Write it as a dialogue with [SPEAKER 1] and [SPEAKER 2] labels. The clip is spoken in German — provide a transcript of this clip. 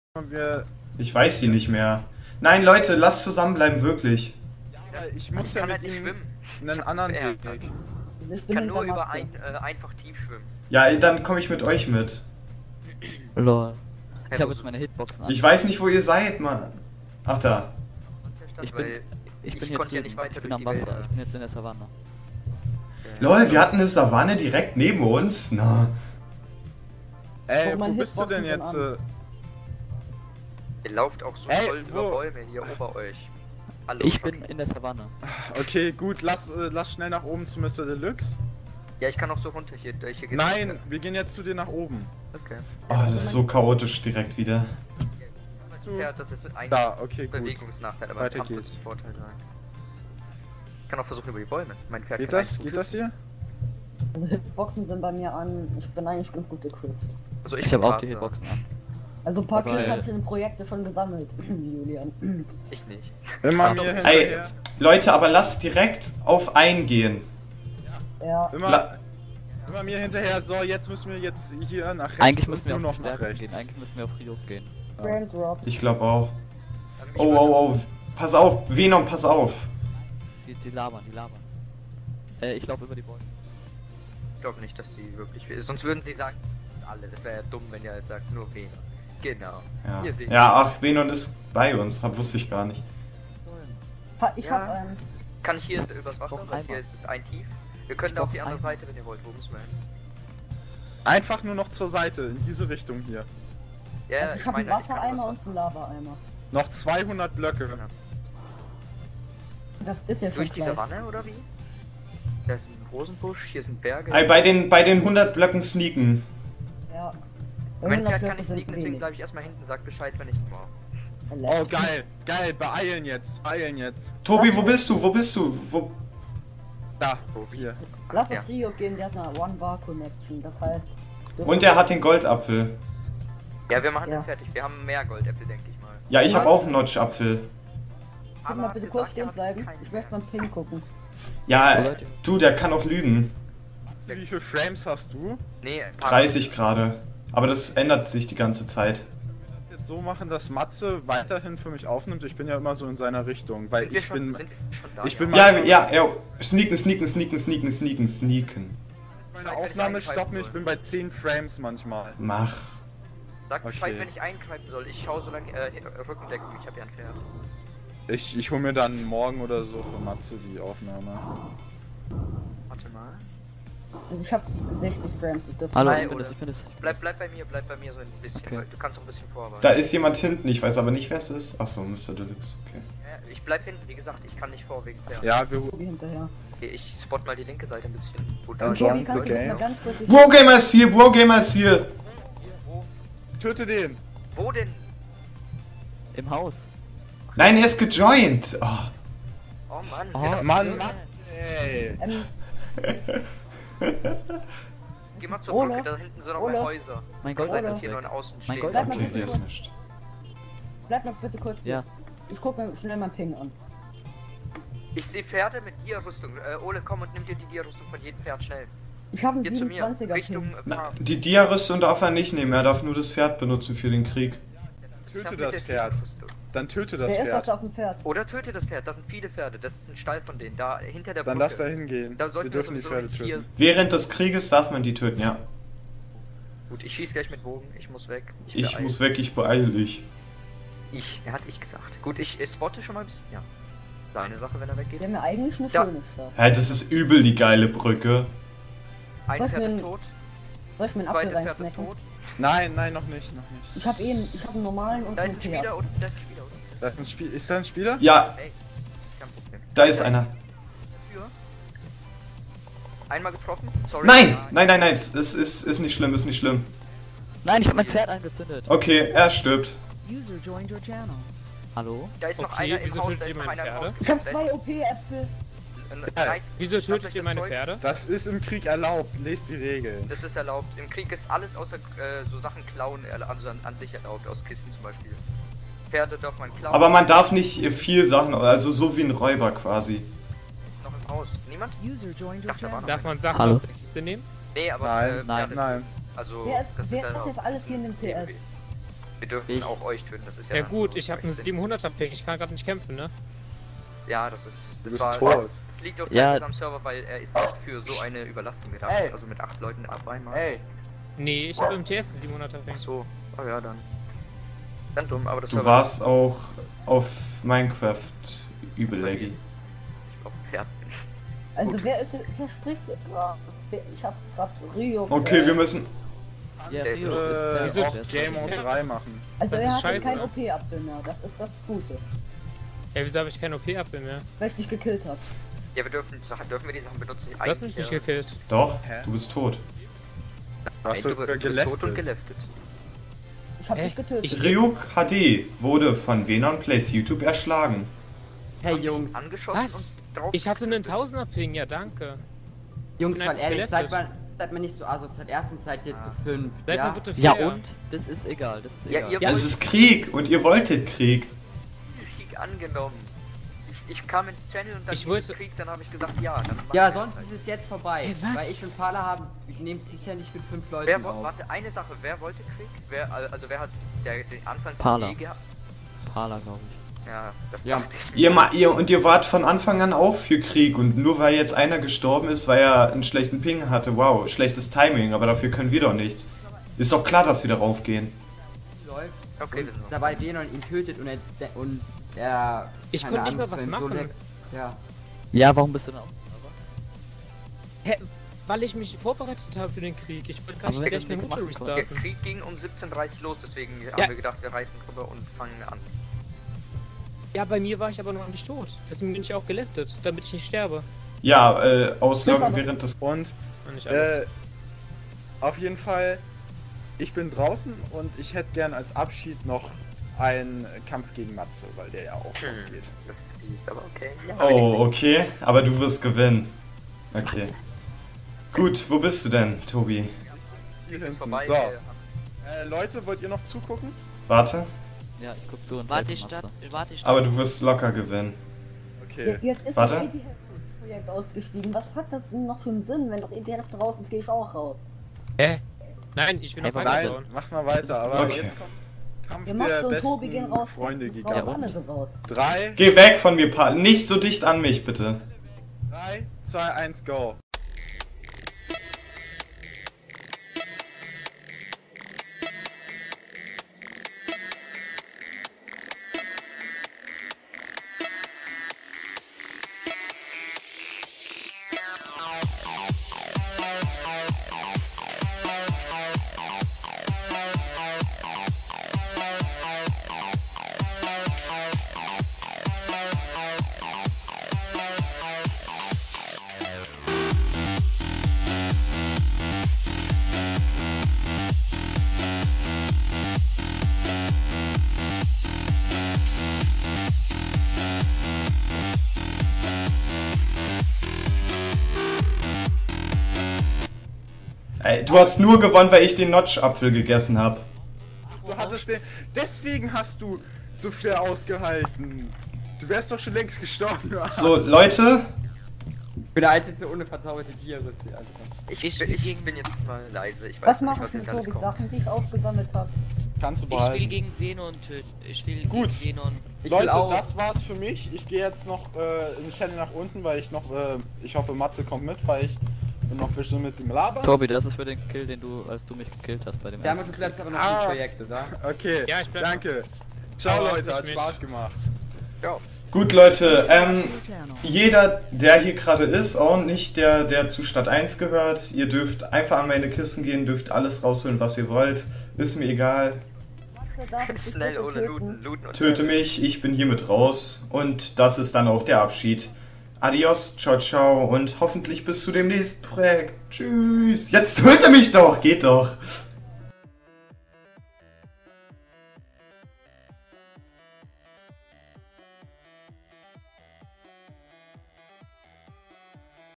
[SPEAKER 1] Wir
[SPEAKER 2] Ich weiß sie nicht mehr. Nein, Leute, lasst zusammenbleiben, wirklich.
[SPEAKER 1] ja, ich muss ja mit
[SPEAKER 3] nicht
[SPEAKER 1] ihm
[SPEAKER 3] schwimmen.
[SPEAKER 1] einen anderen Weg.
[SPEAKER 3] Ich kann nur über einfach tief schwimmen.
[SPEAKER 2] Ja, dann komme ich mit euch mit.
[SPEAKER 4] Lol. Ich habe jetzt meine Hitboxen an.
[SPEAKER 2] Ich weiß nicht, wo ihr seid, Mann. Ach, da.
[SPEAKER 4] Ich bin hier
[SPEAKER 3] konnte ja
[SPEAKER 4] drüben.
[SPEAKER 3] nicht weiter
[SPEAKER 4] Ich bin
[SPEAKER 3] durch
[SPEAKER 4] am
[SPEAKER 3] die
[SPEAKER 4] Wasser.
[SPEAKER 3] Wälder.
[SPEAKER 4] Ich bin jetzt in der Savanne.
[SPEAKER 2] Lol, wir hatten eine Savanne direkt neben uns. Na.
[SPEAKER 1] Ey,
[SPEAKER 5] Guck mal,
[SPEAKER 1] wo bist du denn
[SPEAKER 5] Hitboxen
[SPEAKER 1] jetzt?
[SPEAKER 5] sind
[SPEAKER 3] Ihr lauft auch so
[SPEAKER 1] Ey,
[SPEAKER 3] voll
[SPEAKER 1] wo?
[SPEAKER 3] über Bäume hier ober euch. Hallo,
[SPEAKER 4] Ich bin
[SPEAKER 3] Schocky.
[SPEAKER 4] in der Savanne.
[SPEAKER 1] Okay, gut, lass schnell nach oben zu Mr. Deluxe.
[SPEAKER 3] Ja, ich kann auch so runter hier. Hier geht's
[SPEAKER 1] Nein,
[SPEAKER 3] runter.
[SPEAKER 1] wir gehen jetzt zu dir nach oben.
[SPEAKER 3] Okay.
[SPEAKER 2] Oh, das ist so chaotisch direkt wieder.
[SPEAKER 1] Du-
[SPEAKER 3] Ja, das ist ein
[SPEAKER 1] Da, okay, gut.
[SPEAKER 3] Bewegungsnachteil, aber
[SPEAKER 1] Weiter
[SPEAKER 3] Kampf wird
[SPEAKER 1] geht's.
[SPEAKER 3] ein Vorteil sein. Ich kann auch versuchen über die Bäume. Mein Pferd
[SPEAKER 1] Geht
[SPEAKER 3] kann
[SPEAKER 1] das?
[SPEAKER 3] eigentlich
[SPEAKER 1] Geht
[SPEAKER 3] gut
[SPEAKER 1] das hier?
[SPEAKER 5] Also Hitboxen sind bei mir an. Ich bin eigentlich ganz gut equipped.
[SPEAKER 3] hüpfen. Also
[SPEAKER 4] Ich
[SPEAKER 3] bin
[SPEAKER 4] habe auch
[SPEAKER 3] grad
[SPEAKER 4] die
[SPEAKER 3] so.
[SPEAKER 4] Hitboxen an.
[SPEAKER 5] Also ein paar
[SPEAKER 1] Geil.
[SPEAKER 5] Kills habe ich in den Projekten schon gesammelt, Julian.
[SPEAKER 3] Ich nicht.
[SPEAKER 1] Immer mir
[SPEAKER 2] Ey,
[SPEAKER 1] hinterher.
[SPEAKER 2] Leute, aber lasst direkt auf eingehen.
[SPEAKER 5] Ja,
[SPEAKER 1] Immer mir hinterher. So, jetzt müssen wir jetzt hier nach rechts
[SPEAKER 4] Eigentlich
[SPEAKER 1] und
[SPEAKER 4] müssen wir
[SPEAKER 1] nur
[SPEAKER 4] auf
[SPEAKER 1] noch
[SPEAKER 4] die
[SPEAKER 1] nach
[SPEAKER 4] Stärken
[SPEAKER 1] rechts.
[SPEAKER 4] gehen. Eigentlich müssen wir auf Friedhof gehen.
[SPEAKER 5] Brain Drops.
[SPEAKER 2] Ich glaube auch.
[SPEAKER 3] Ich
[SPEAKER 2] Oh,
[SPEAKER 3] würde-
[SPEAKER 2] oh, oh. Pass auf, Venom, pass auf.
[SPEAKER 4] Die labern, die labern. Ich laufe über die Bäume.
[SPEAKER 3] Ich glaube nicht, dass die wirklich. Sonst würden sie sagen, alle. Das wäre ja dumm, wenn ihr jetzt sagt, nur Vena. Genau.
[SPEAKER 2] Ja,
[SPEAKER 3] Ihr seht.
[SPEAKER 2] ja, ach, Venom ist bei uns. Wusste ich gar nicht.
[SPEAKER 5] Ich
[SPEAKER 3] Ja.
[SPEAKER 5] hab einen.
[SPEAKER 3] Kann ich hier übers Wasser?
[SPEAKER 4] Doch,
[SPEAKER 3] Weil hier
[SPEAKER 4] einmal.
[SPEAKER 3] ist es ein Tief. Wir können
[SPEAKER 4] Doch,
[SPEAKER 3] auf die andere
[SPEAKER 4] einmal.
[SPEAKER 3] Seite, wenn ihr wollt. Wo müssen wir hin?
[SPEAKER 1] Einfach nur noch zur Seite, in diese Richtung hier.
[SPEAKER 3] Ja,
[SPEAKER 5] Also ich habe einen
[SPEAKER 3] ich kann
[SPEAKER 5] Wassereimer
[SPEAKER 3] übers
[SPEAKER 5] und einen Lava-Eimer.
[SPEAKER 1] Noch 200 Blöcke.
[SPEAKER 5] Das ist ja schon
[SPEAKER 3] Durch die
[SPEAKER 5] gleich.
[SPEAKER 3] Savanne oder wie? Da ist ein Rosenbusch, hier sind Berge.
[SPEAKER 2] Ey, bei den 100 Blöcken sneaken.
[SPEAKER 5] Ja.
[SPEAKER 3] Mein
[SPEAKER 5] 100
[SPEAKER 3] Pferd kann
[SPEAKER 5] Blöcke
[SPEAKER 3] nicht
[SPEAKER 5] sind
[SPEAKER 3] sneaken, deswegen
[SPEAKER 5] wenig.
[SPEAKER 3] bleibe ich erstmal hinten. Sagt Bescheid, wenn ich war.
[SPEAKER 1] Oh, geil, geil, beeilen jetzt, beeilen jetzt.
[SPEAKER 2] Tobi, wo bist du? Wo bist du? Wo?
[SPEAKER 1] Da, hier.
[SPEAKER 5] Lass
[SPEAKER 3] Ja.
[SPEAKER 5] auf Rio gehen, der hat eine One-Bar-Connection. Das heißt...
[SPEAKER 2] Und er hat den Goldapfel.
[SPEAKER 3] Ja, wir machen
[SPEAKER 5] Ja.
[SPEAKER 3] den fertig. Wir haben mehr Goldäpfel, denke ich mal.
[SPEAKER 2] Ja, ich habe auch einen Notch-Apfel.
[SPEAKER 5] Könnt mal bitte kurz stehen bleiben? Ich möchte beim Ping gucken.
[SPEAKER 2] Ja,
[SPEAKER 4] Wo seid ihr?
[SPEAKER 2] du, der kann auch lügen.
[SPEAKER 1] Wie viele Frames hast du?
[SPEAKER 3] Nee, ein paar-
[SPEAKER 2] 30 gerade. Aber das ändert sich die ganze Zeit.
[SPEAKER 1] Das jetzt so machen, dass Matze weiterhin für mich aufnimmt. Ich bin ja immer so in seiner Richtung, weil
[SPEAKER 3] Sind wir
[SPEAKER 1] ich
[SPEAKER 3] schon,
[SPEAKER 1] bin
[SPEAKER 3] sind wir schon da?
[SPEAKER 1] ich bin
[SPEAKER 2] Ja, ja, ja. Sneaken, sneaken, sneaken, sneaken, sneaken, sneaken.
[SPEAKER 1] meine Aufnahme stoppen, ich bin bei 10 Frames manchmal.
[SPEAKER 2] Mach.
[SPEAKER 3] Sag Bescheid,
[SPEAKER 1] Okay.
[SPEAKER 3] wenn ich eingreifen soll. Ich schaue so lange Rückendeckung. Ich habe ja ein Pferd.
[SPEAKER 1] Ich hole mir dann morgen oder so für Matze die Aufnahme.
[SPEAKER 3] Warte mal.
[SPEAKER 5] Also ich habe 60 Frames. Das dürfte
[SPEAKER 4] Hallo,
[SPEAKER 3] Hi,
[SPEAKER 4] ich bin
[SPEAKER 3] Ole.
[SPEAKER 4] das, ich bin das.
[SPEAKER 3] Bleib bei mir so ein bisschen.
[SPEAKER 4] Okay.
[SPEAKER 3] Du kannst auch ein bisschen vorarbeiten.
[SPEAKER 2] Da ist jemand hinten, ich weiß aber nicht, wer es ist. Achso, Mr. Deluxe, okay.
[SPEAKER 3] Ja, ich bleib hinten, wie gesagt, ich kann nicht vor wegen Pferd.
[SPEAKER 1] Ja, wir
[SPEAKER 5] Tobi hinterher.
[SPEAKER 3] Okay, ich spot mal die linke Seite ein bisschen. Wo da
[SPEAKER 1] Dann
[SPEAKER 5] Tobi,
[SPEAKER 1] join
[SPEAKER 5] kannst
[SPEAKER 1] the
[SPEAKER 5] du mir
[SPEAKER 1] game.
[SPEAKER 5] mal ganz kurz...
[SPEAKER 2] Wargamer ist hier, Wargamer ist hier.
[SPEAKER 1] töte den.
[SPEAKER 3] Wo denn?
[SPEAKER 4] Im Haus.
[SPEAKER 2] Nein, er ist gejoint. Oh.
[SPEAKER 3] Oh Mann.
[SPEAKER 4] Oh,
[SPEAKER 1] Mann, Matze, ey.
[SPEAKER 3] Geh mal zur
[SPEAKER 5] Ole.
[SPEAKER 3] Brücke, da hinten sind noch
[SPEAKER 5] Ole.
[SPEAKER 3] mehr Häuser.
[SPEAKER 4] Mein
[SPEAKER 3] Es kann
[SPEAKER 4] Gold
[SPEAKER 3] sein,
[SPEAKER 5] ist
[SPEAKER 3] dass hier
[SPEAKER 4] weg.
[SPEAKER 3] nur ein Außen
[SPEAKER 4] Mein
[SPEAKER 3] steht.
[SPEAKER 4] Gold-
[SPEAKER 5] Bleib mal
[SPEAKER 2] Okay,
[SPEAKER 5] bitte
[SPEAKER 2] hier ist
[SPEAKER 5] kurz.
[SPEAKER 2] nichts.
[SPEAKER 5] Bleib mal bitte kurz
[SPEAKER 4] Ja.
[SPEAKER 5] Ich guck mir schnell mein Ping an.
[SPEAKER 3] Ich sehe Pferde mit Dia-Rüstung. Ole, komm und nimm dir die Dia-Rüstung von jedem Pferd schnell.
[SPEAKER 5] Ich habe einen
[SPEAKER 3] Hier zu mir,
[SPEAKER 5] 27er
[SPEAKER 3] Richtung
[SPEAKER 5] Ping.
[SPEAKER 2] Na,
[SPEAKER 3] Farm.
[SPEAKER 2] die Dia-Rüstung darf er nicht nehmen, er darf nur das Pferd benutzen für den Krieg.
[SPEAKER 1] Töte
[SPEAKER 3] mit
[SPEAKER 1] das
[SPEAKER 3] der
[SPEAKER 1] Pferd.
[SPEAKER 3] Dia-Rüstung.
[SPEAKER 1] Dann töte das
[SPEAKER 5] Wer ist das
[SPEAKER 1] Pferd.
[SPEAKER 5] auf dem Pferd?
[SPEAKER 3] Oder töte das Pferd, da sind viele Pferde. Das ist ein Stall von denen, da hinter der
[SPEAKER 1] Dann
[SPEAKER 3] Brücke.
[SPEAKER 1] lass da hingehen.
[SPEAKER 3] Da
[SPEAKER 1] Wir
[SPEAKER 3] sollten
[SPEAKER 1] dürfen die
[SPEAKER 3] sowieso
[SPEAKER 1] Pferde
[SPEAKER 3] nicht
[SPEAKER 1] töten.
[SPEAKER 2] Während des Krieges darf man die töten, ja.
[SPEAKER 3] Gut, ich schieß gleich mit Bogen, ich muss weg.
[SPEAKER 2] Ich
[SPEAKER 3] beeil-
[SPEAKER 2] muss weg, ich beeile dich.
[SPEAKER 3] Er hat ich gesagt. Gut, ich spotte schon mal ein bisschen, ja. Seine Sache, wenn er
[SPEAKER 5] Die
[SPEAKER 3] weggeht.
[SPEAKER 5] haben ja eigentlich eine
[SPEAKER 3] Ja.
[SPEAKER 5] schöne Stadt.
[SPEAKER 2] Hä, das ist übel, die geile Brücke.
[SPEAKER 3] Ein
[SPEAKER 5] Soll ich
[SPEAKER 3] Pferd
[SPEAKER 5] mir
[SPEAKER 3] ist
[SPEAKER 5] ein-
[SPEAKER 3] tot,
[SPEAKER 5] Soll ich mir einen Apfel
[SPEAKER 3] zweites Pferd ist
[SPEAKER 5] reinsnacken?
[SPEAKER 3] tot.
[SPEAKER 1] Nein, nein, noch nicht, noch nicht.
[SPEAKER 5] Ich habe einen normalen und
[SPEAKER 3] Da ist
[SPEAKER 5] einen
[SPEAKER 3] ein
[SPEAKER 5] Pferd.
[SPEAKER 3] Spieler, oder? Da ist ein Spieler, oder?
[SPEAKER 1] Da ist ein Spiel. Ist da ein Spieler?
[SPEAKER 2] Ja,
[SPEAKER 3] Ey, kein Problem.
[SPEAKER 2] da ist einer.
[SPEAKER 3] Dafür. Einmal getroffen, sorry.
[SPEAKER 2] Nein, nein, nein, nein, es ist nicht schlimm, ist nicht schlimm.
[SPEAKER 4] Nein, ich habe mein Pferd angezündet.
[SPEAKER 2] Okay, er stirbt.
[SPEAKER 6] User joined your channel.
[SPEAKER 4] Hallo?
[SPEAKER 3] Da ist noch
[SPEAKER 7] Okay,
[SPEAKER 3] einer im
[SPEAKER 7] wieso
[SPEAKER 3] Haus,
[SPEAKER 7] tötet
[SPEAKER 3] da ist
[SPEAKER 7] ihr
[SPEAKER 3] noch
[SPEAKER 7] meine
[SPEAKER 3] einer im
[SPEAKER 7] Pferde?
[SPEAKER 3] Haus.
[SPEAKER 5] Ich habe
[SPEAKER 3] Da
[SPEAKER 5] 2 OP-Äpfel.
[SPEAKER 3] ist ein Nice.
[SPEAKER 7] Wieso
[SPEAKER 3] Schnappt
[SPEAKER 7] tötet
[SPEAKER 3] euch
[SPEAKER 7] ihr
[SPEAKER 3] das
[SPEAKER 7] meine
[SPEAKER 3] Zeug.
[SPEAKER 7] Pferde?
[SPEAKER 1] Das ist im Krieg erlaubt. Lest die Regeln.
[SPEAKER 3] Das ist erlaubt. Im Krieg ist alles außer so Sachen klauen, also an sich erlaubt, aus Kisten zum Beispiel. Pferde darf man klauen.
[SPEAKER 2] Aber man darf nicht viel Sachen, also so wie ein Räuber quasi.
[SPEAKER 3] Noch im Haus. Niemand?
[SPEAKER 6] User joined your
[SPEAKER 3] Dachte, da war
[SPEAKER 6] channel.
[SPEAKER 7] Darf man Sachen
[SPEAKER 4] Hallo?
[SPEAKER 7] aus der Kiste nehmen?
[SPEAKER 3] Nee, aber
[SPEAKER 1] Nein,
[SPEAKER 4] nein,
[SPEAKER 3] Pferde.
[SPEAKER 1] Nein.
[SPEAKER 3] Also
[SPEAKER 5] Wer ist
[SPEAKER 3] das
[SPEAKER 5] jetzt
[SPEAKER 3] erlaubt.
[SPEAKER 5] alles
[SPEAKER 3] Das
[SPEAKER 5] hier in dem
[SPEAKER 3] ein
[SPEAKER 5] TS?
[SPEAKER 3] TBW. Wir dürfen auch euch töten, das ist ja...
[SPEAKER 6] Ja
[SPEAKER 3] dann
[SPEAKER 6] gut,
[SPEAKER 3] so
[SPEAKER 6] ich habe einen
[SPEAKER 3] eigenständig.
[SPEAKER 6] 700er Ping, ich kann gerade nicht kämpfen, ne?
[SPEAKER 3] Ja, das ist...
[SPEAKER 1] Du
[SPEAKER 3] Das,
[SPEAKER 1] bist
[SPEAKER 3] war,
[SPEAKER 1] tot.
[SPEAKER 3] das liegt auch
[SPEAKER 4] Ja.
[SPEAKER 3] gleich am Server, weil er ist nicht für so eine Überlastung gedacht.
[SPEAKER 7] Ey.
[SPEAKER 3] Also mit 8 Leuten auf einmal.
[SPEAKER 7] Ey,
[SPEAKER 6] Nee, ich habe im TS einen 700er Ping.
[SPEAKER 3] Ach so, oh ja, dann. Dann dumm, aber das
[SPEAKER 2] Du
[SPEAKER 3] Server-
[SPEAKER 2] warst auch auf Minecraft übel laggy.
[SPEAKER 3] Ich auf dem Pferd bin.
[SPEAKER 5] Also
[SPEAKER 3] Gut.
[SPEAKER 5] wer spricht gerade? Ich hab grad Rio.
[SPEAKER 2] Okay, wir müssen...
[SPEAKER 4] Ja,
[SPEAKER 3] Der ist
[SPEAKER 4] Rio
[SPEAKER 3] nur-
[SPEAKER 4] ist
[SPEAKER 6] Wieso?
[SPEAKER 1] Auch Game Mode 3 machen.
[SPEAKER 5] Also
[SPEAKER 6] das
[SPEAKER 5] er
[SPEAKER 6] ist
[SPEAKER 5] hat
[SPEAKER 6] scheiße.
[SPEAKER 5] kein OP-Apfel mehr, das ist das Gute.
[SPEAKER 6] Ja, wieso habe ich keinen OP-Apfel mehr?
[SPEAKER 5] Weil ich dich gekillt hab.
[SPEAKER 3] Ja, wir dürfen wir die Sachen benutzen?
[SPEAKER 6] Du hast mich nicht gekillt.
[SPEAKER 2] Doch,
[SPEAKER 1] Hä?
[SPEAKER 2] du bist tot.
[SPEAKER 1] Hast
[SPEAKER 3] Nein,
[SPEAKER 1] du
[SPEAKER 3] du bist tot und
[SPEAKER 1] geleftet?
[SPEAKER 3] geleftet.
[SPEAKER 5] Ich hab
[SPEAKER 6] Hä?
[SPEAKER 5] dich getötet.
[SPEAKER 6] Ich-
[SPEAKER 2] Ryuk HD wurde von Venon Plays YouTube erschlagen.
[SPEAKER 8] Hey Jungs,
[SPEAKER 3] Angeschossen
[SPEAKER 6] Was?
[SPEAKER 3] und drauf.
[SPEAKER 6] Ich hatte einen 1000er Ping, ja danke.
[SPEAKER 8] Jungs,
[SPEAKER 6] bin
[SPEAKER 8] mal
[SPEAKER 6] einfach
[SPEAKER 8] ehrlich,
[SPEAKER 6] gelettet.
[SPEAKER 8] seid man nicht so asozial. Erstens seid ihr zu 5.
[SPEAKER 6] Seid
[SPEAKER 8] Ja?
[SPEAKER 6] mir bitte
[SPEAKER 4] Ja
[SPEAKER 6] fair.
[SPEAKER 4] und? Das ist egal, das ist
[SPEAKER 3] Ja,
[SPEAKER 4] egal.
[SPEAKER 3] ihr
[SPEAKER 2] Es
[SPEAKER 3] wollt
[SPEAKER 2] ist Krieg und ihr wolltet Krieg.
[SPEAKER 3] Krieg angenommen. Ich kam in den Channel und dann
[SPEAKER 6] Ich
[SPEAKER 3] hieß es
[SPEAKER 6] wollte-
[SPEAKER 3] Krieg, dann habe ich gesagt, ja. Dann machen
[SPEAKER 8] Ja,
[SPEAKER 3] wir
[SPEAKER 8] sonst
[SPEAKER 3] halt.
[SPEAKER 8] ist es jetzt vorbei.
[SPEAKER 6] Ey, was?
[SPEAKER 8] Weil ich und Pala haben, wir nehmen es sicher nicht mit 5 Leuten
[SPEAKER 3] Wer,
[SPEAKER 8] auf.
[SPEAKER 3] warte, eine Sache, wer wollte Krieg? Wer hat den Anfang
[SPEAKER 4] Parler.
[SPEAKER 3] gehabt?
[SPEAKER 4] Parler, glaube ich.
[SPEAKER 3] Ja, das
[SPEAKER 8] Ja.
[SPEAKER 3] dachte ich mir.
[SPEAKER 2] Ihr wart von Anfang an auch für Krieg und nur weil jetzt einer gestorben ist, weil er einen schlechten Ping hatte, wow, schlechtes Timing, aber dafür können wir doch nichts. Ist doch klar, dass wir darauf gehen.
[SPEAKER 8] Läuft
[SPEAKER 3] Okay,
[SPEAKER 8] und
[SPEAKER 3] wir sind noch.
[SPEAKER 8] dabei Venon ihn tötet und er
[SPEAKER 6] Ich
[SPEAKER 8] keine
[SPEAKER 6] konnte nicht mal
[SPEAKER 8] Ahnung,
[SPEAKER 6] was
[SPEAKER 8] so
[SPEAKER 6] machen.
[SPEAKER 8] leckt. Ja.
[SPEAKER 4] Ja, warum bist du denn auf?
[SPEAKER 6] Hä? Weil ich mich vorbereitet habe für den Krieg. Ich wollte gar
[SPEAKER 4] Aber
[SPEAKER 6] nicht
[SPEAKER 4] wenn
[SPEAKER 6] gleich
[SPEAKER 4] du
[SPEAKER 6] mit
[SPEAKER 4] nichts
[SPEAKER 6] Motor
[SPEAKER 4] machen
[SPEAKER 3] Der
[SPEAKER 6] restarten.
[SPEAKER 3] Krieg ging um 17:30 los, deswegen
[SPEAKER 6] Ja.
[SPEAKER 3] haben wir gedacht, wir reiten drüber und fangen an.
[SPEAKER 6] Ja, bei mir war ich aber noch nicht tot. Deswegen bin ich auch geleftet, damit ich nicht sterbe.
[SPEAKER 2] Ja, ausloggen
[SPEAKER 5] aber-
[SPEAKER 2] während des...
[SPEAKER 1] Und
[SPEAKER 6] Und nicht alles.
[SPEAKER 1] auf jeden Fall, ich bin draußen und ich hätte gern als Abschied noch einen Kampf gegen Matze, weil der ja auch losgeht.
[SPEAKER 3] Das ist fies, aber okay. Ja,
[SPEAKER 2] Oh, okay, aber du wirst gewinnen. Okay. Gut, wo bist du denn, Tobi?
[SPEAKER 1] Hier
[SPEAKER 3] ist
[SPEAKER 1] hinten.
[SPEAKER 3] vorbei.
[SPEAKER 1] So, Leute, wollt ihr noch zugucken?
[SPEAKER 2] Warte,
[SPEAKER 4] Ja, ich guck zu und
[SPEAKER 9] Warte,
[SPEAKER 4] helfe
[SPEAKER 9] Stadt,
[SPEAKER 4] Matze.
[SPEAKER 9] warte, Stadt.
[SPEAKER 2] aber du wirst locker gewinnen.
[SPEAKER 1] Okay.
[SPEAKER 5] Jetzt ist
[SPEAKER 2] Warte.
[SPEAKER 5] doch das Projekt ausgestiegen. Was hat das denn noch für einen Sinn? Wenn doch ETH noch draußen ist, gehe ich auch raus.
[SPEAKER 6] Hä? Nein, ich will noch
[SPEAKER 4] Hey,
[SPEAKER 1] Nein,
[SPEAKER 6] weiterbauen.
[SPEAKER 1] mach mal weiter, aber
[SPEAKER 2] Okay.
[SPEAKER 1] jetzt kommt Kampf
[SPEAKER 5] Wir
[SPEAKER 1] der
[SPEAKER 5] machen und Tobi gehen
[SPEAKER 1] besten
[SPEAKER 5] raus.
[SPEAKER 1] Freunde
[SPEAKER 5] Texas
[SPEAKER 1] Giganten.
[SPEAKER 5] raus, andere raus.
[SPEAKER 1] 3,
[SPEAKER 2] Geh weg von mir, nicht so dicht an mich, bitte.
[SPEAKER 1] 2, 1, go.
[SPEAKER 2] Ey, du hast nur gewonnen, weil ich den Notch-Apfel gegessen habe.
[SPEAKER 1] Du hattest den. Deswegen hast du so viel ausgehalten. Du wärst doch schon längst gestorben.
[SPEAKER 2] So, Leute,
[SPEAKER 8] Ich bin der einzige ohne verzauberte Tierrüste, Alter.
[SPEAKER 3] Ich bin jetzt mal leise. Ich weiß
[SPEAKER 5] Was
[SPEAKER 3] nicht,
[SPEAKER 5] mache
[SPEAKER 3] was
[SPEAKER 5] ich mit
[SPEAKER 3] jetzt alles
[SPEAKER 5] Tobis
[SPEAKER 3] kommt.
[SPEAKER 5] Sachen, die ich aufgesammelt habe?
[SPEAKER 1] Kannst du
[SPEAKER 9] Ich will
[SPEAKER 1] behalten.
[SPEAKER 9] gegen Venon töten. Ich will
[SPEAKER 1] Gut.
[SPEAKER 9] gegen Venon.
[SPEAKER 8] Ich will
[SPEAKER 1] Leute,
[SPEAKER 8] auch.
[SPEAKER 1] das war's für mich. Ich gehe jetzt noch in Channel nach unten, weil ich noch. Ich hoffe, Matze kommt mit, weil ich bin noch bestimmt mit dem Labern.
[SPEAKER 4] Tobi, das ist für den Kill, den du, als du mich gekillt hast bei dem
[SPEAKER 8] Damit du
[SPEAKER 4] ersten.
[SPEAKER 8] bleibst aber noch
[SPEAKER 1] Ah.
[SPEAKER 8] im Projekt, oder?
[SPEAKER 1] Okay,
[SPEAKER 6] Ja, ich bleib
[SPEAKER 1] danke. Ciao
[SPEAKER 6] Aber
[SPEAKER 1] Leute,
[SPEAKER 6] nicht
[SPEAKER 1] hat
[SPEAKER 6] mit.
[SPEAKER 1] Spaß gemacht.
[SPEAKER 2] gut Leute, jeder, der hier gerade ist, auch nicht der zu Stadt 1 gehört, ihr dürft einfach an meine Kisten gehen, dürft alles rausholen, was ihr wollt, ist mir egal,
[SPEAKER 5] Darf ich dich
[SPEAKER 3] Schnell
[SPEAKER 5] bitte
[SPEAKER 3] ohne
[SPEAKER 5] töten?
[SPEAKER 3] Looten und
[SPEAKER 2] töte mich, ich bin hiermit raus und das ist dann auch der Abschied. Adios, ciao ciao und hoffentlich bis zu dem nächsten Projekt. Tschüss. Jetzt töte mich doch, geht doch.